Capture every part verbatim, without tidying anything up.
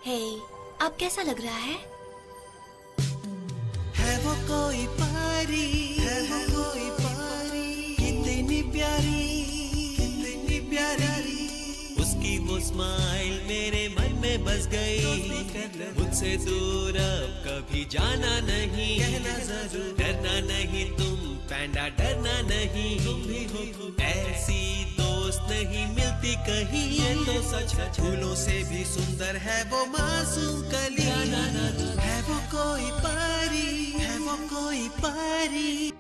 हे, अब कैसा लग रहा है? है वो कोई पारी, है वो कोई पारी, कितनी प्यारी, कितनी प्यारी। उसकी वो स्माइल मेरे मन में बस गई। मुझसे दूर अब कभी जाना नहीं, कहना जरूर, डरना नहीं तुम पैंडा, डरना नहीं। तुम भी हो ऐसी दोस्त नहीं मिलती कहीं, ये तो सच है। फूलों से भी सुंदर है वो मासूम कली। है वो कोई पारी, है वो कोई पारी।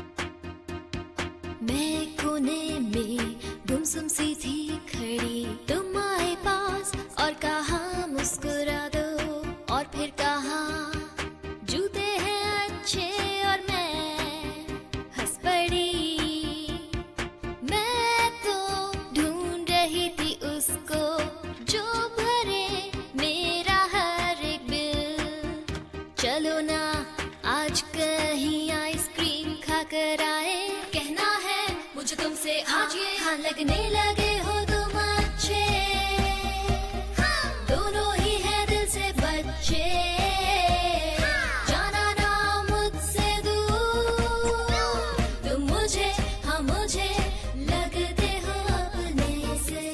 मैं कोने में गुमसुम सी थी खड़ी, तुम आए पास और कहा मुस्कुरा दो, और फिर कहा जूते हैं अच्छे, और मैं हंस पड़ी। मैं तो ढूंढ रही थी उसको जो भरे मेरा हर एक बिल। चलो ना आज कहीं आइसक्रीम खाकर आए, कहना है मुझे तुमसे आज ये, हाँ लगने लगे हो तुम अच्छे। हाँ, दोनों ही हैं दिल से बच्चे। हाँ, जाना ना मुझसे दूर, तुम मुझे, हाँ मुझे लगते हो अपने से।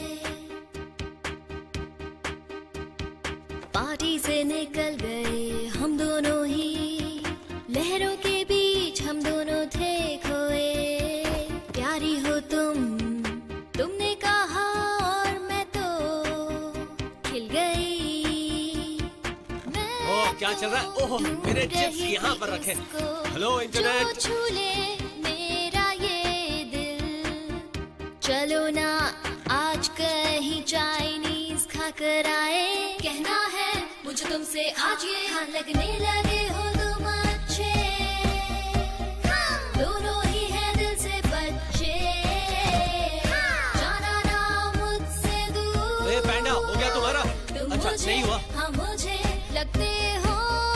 पार्टी से निकल गए हम दोनों ही, लहरों के बीच हम दोनों थे खोए। प्यारी हो तुम, तुमने कहा और मैं तो खिल गई। ओह क्या चल रहा है? ओह मेरे चिप्स यहाँ पर रखे। Hello internet. छू ले मेरा ये दिल, चलो ना आज कहीं चाइनीज खाकर आए, कहना है मुझे तुमसे आज ये, हाँ लगने लगे हो तुम अच्छे। हाँ, दोनों ही हैं दिल से बच्चे। हाँ, जाना ना मुझसे दूर। ए पैंडा, हो गया तुम्हारा? अच्छा नहीं हुआ। हाँ मुझे लगते हो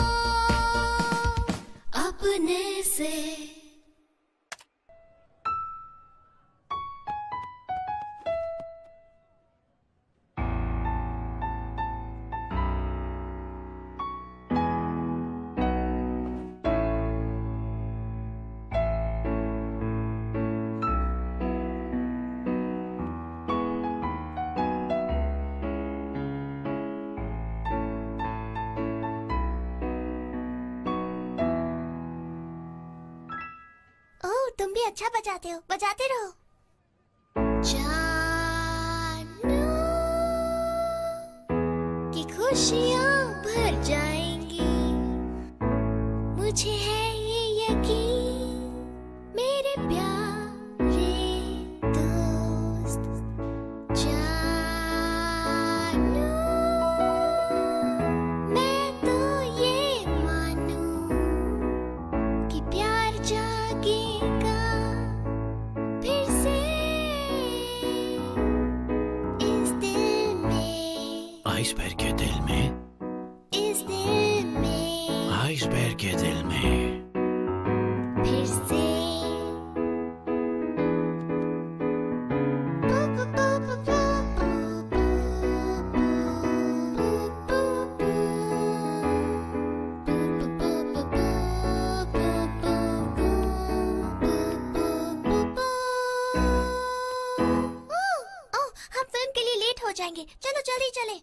अपने से। तुम भी अच्छा बजाते हो, बजाते रहो। जानू कि खुशियाँ भर जाएंगी, मुझे है ये यकीन मेरे प्यारे दोस्त। जानू मैं तो ये मानूं कि प्यार जागेगा फिर से इस दिल में, आइसबर्ग के दिल में, इस दिल में, आइसबर्ग के दिल में फिर से। हम फिल्म के लिए लेट हो जाएंगे, चलो जल्दी चले।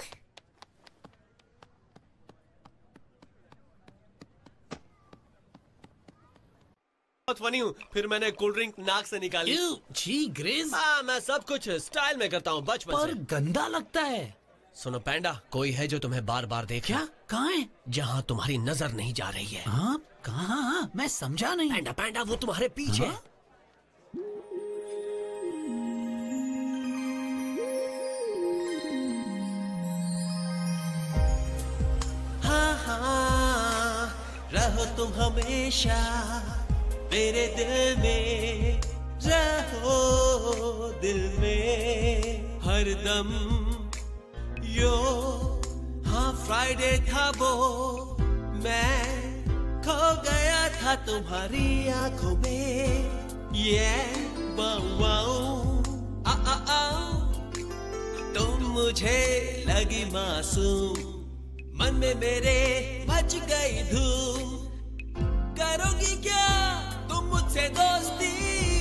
बहुत फनी हूँ, फिर मैंने कोल्ड ड्रिंक नाक से निकाली। जी ग्रेज। हाँ मैं सब कुछ स्टाइल में करता हूँ बचपन से। पर गंदा लगता है। सुनो पैंडा, कोई है जो तुम्हें बार बार देखे? क्या? कहाँ है? जहाँ तुम्हारी नजर नहीं जा रही है। हाँ कहाँ? मैं समझा नहीं। पैंडा पैंडा वो तुम्हारे पीछे। हाँ? हाँ हाँ रहो तुम हमेशा मेरे दिल में, रहो दिल में हरदम। यो हाँ फ्राइडे था वो, मैं खो गया था तुम्हारी आंखों में। ये वाओ आ आ आ तुम मुझे लगी मासूम, मन में मेरे मच गई धूम, करोगी क्या तुम मुझसे दोस्ती?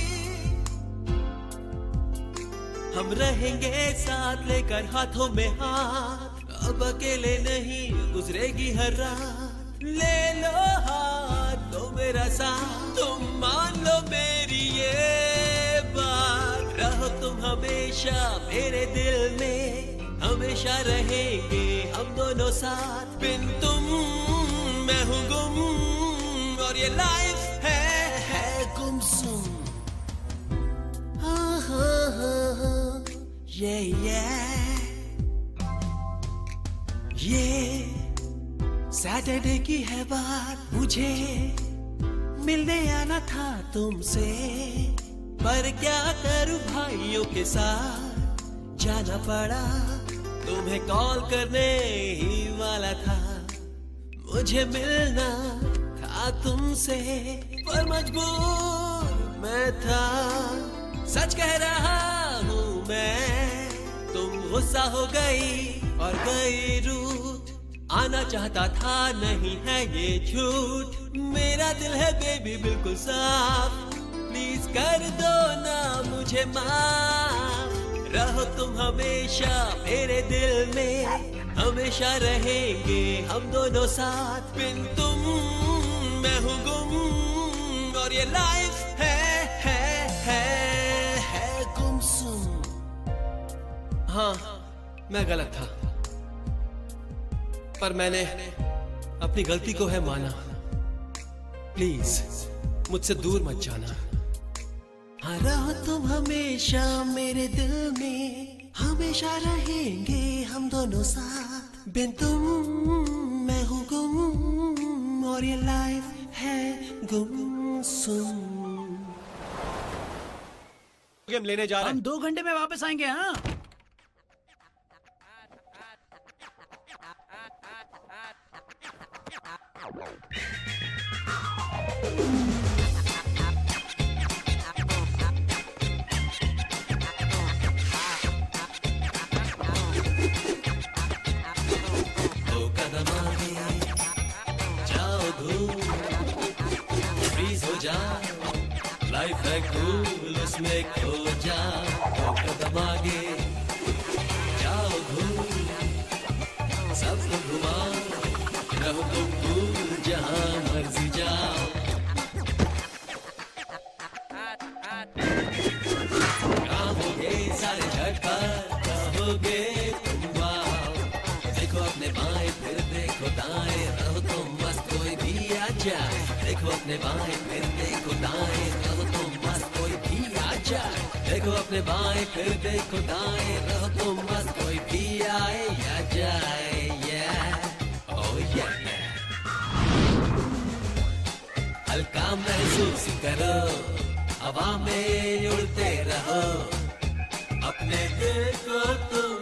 हम रहेंगे साथ लेकर हाथों में हाथ, अब अकेले नहीं गुजरेगी हर रात। ले लो हाथ लो मेरा साथ, तुम मान लो मेरी ये बात। रहो तुम हमेशा मेरे दिल में, हमेशा रहेंगे हम दोनों साथ। बिन तुम मैं हूँ गुम और ये लाइफ है, है गुमसुम। हाँ हाँ हाँ हाँ ये ये ये सैटरडे की है बात, मुझे मिलने आना था तुमसे, पर क्या करूं भाइयों के साथ जाना पड़ा। तुम्हें कॉल करने ही वाला था, मुझे मिलना था तुमसे, पर मजबूर मैं था। सच कह रहा हूँ मैं, तुम गुस्सा हो गई और गई रूठ। आना चाहता था नहीं है ये झूठ, मेरा दिल है बेबी बिल्कुल साफ, प्लीज कर दो ना मुझे माफ। रहो तुम हमेशा मेरे दिल में, हमेशा रहेंगे हम दोनों साथ। बिन तुम मैं हूँ गुम और ये लाइफ है है है है गुमसुम। हाँ मैं गलत था, पर मैंने अपनी गलती को है माना। प्लीज मुझसे दूर मत जाना। हाँ रहो तुम हमेशा मेरे दिल में, हमेशा रहेंगे हम दोनों साथ। बिन तुम मैं हूँ गुम और ये लाइफ है गुमसुम। हम लेने जा रहे हैं। हम दो घंटे में वापस आएंगे। हाँ लाइफ है कूल उसमें खो जाओ, दो कदम आगे जाओ धूल, सबको घुमाओ, रहो तुम कूल जहाँ मर्जी जाओ। गाओगे सारे झटपट कहोगे तुम वाओ, देखो अपने बाएं फिर देखो दाएं, रहो तुम मस्त कोई भी आ जाए। देखो अपने बाएं फिर देखो दाएं, रहो तुम मस्त कोई भी आ जाए। देखो अपने बाएं फिर देखो दाएं, रहो तुम मस्त कोई भी आए या जाए। yeah. oh yeah. हल्का महसूस करो, हवा में उड़ते रहो, अपने दिल को तुम